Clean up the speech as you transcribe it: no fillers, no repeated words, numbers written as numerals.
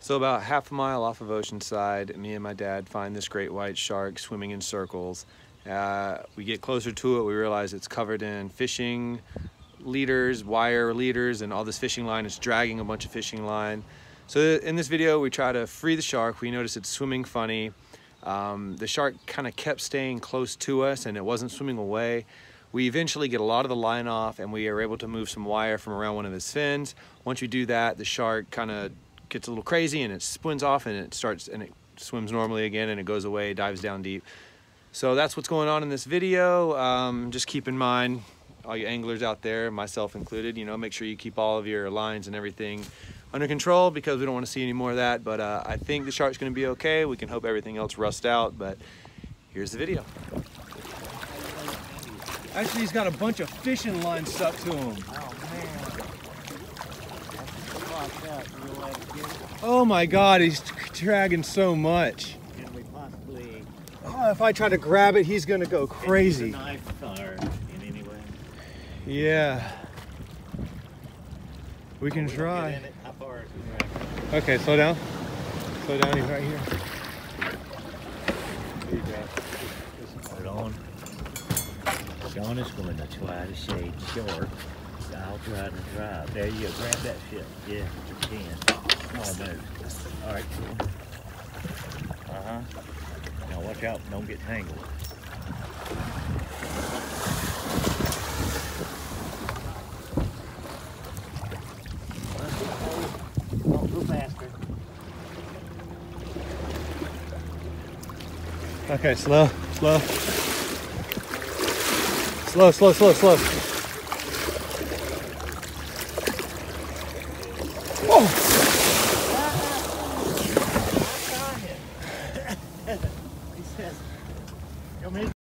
So about half a mile off of Oceanside, me and my dad find this great white shark swimming in circles. We get closer to it, we realize it's covered in fishing leaders, wire leaders, and all this fishing line is dragging a bunch of fishing line. So in this video, we try to free the shark. We notice it's swimming funny. The shark kind of kept staying close to us and it wasn't swimming away. We eventually get a lot of the line off and we are able to move some wire from around one of his fins. Once we do that, the shark kind of gets a little crazy and it spins off and it swims normally again and it goes away, dives down deep. So that's what's going on in this video. Just keep in mind, all you anglers out there, myself included, you know, make sure you keep all of your lines and everything under control because we don't want to see any more of that. But I think the shark's going to be okay. We can hope everything else rusts out, but here's the video. Actually, he's got a bunch of fishing lines stuck to him. Oh man. Oh my God, he's dragging so much. Can we possibly Oh, if I try to grab it, he's gonna go crazy. use a knife or in any way? Yeah. We can try. Get in it. How far is it? Okay, slow down. Slow down, he's right here. There you go. Just put it on. Sean is going to try to shade short. So I'll try to drive. There you go. Grab that shit. Yeah, you can. Almost. All right. Now watch out. Don't get tangled. Don't go faster. Okay, slow, slow. Slow, slow, slow, slow. Whoa! He says, "Come in."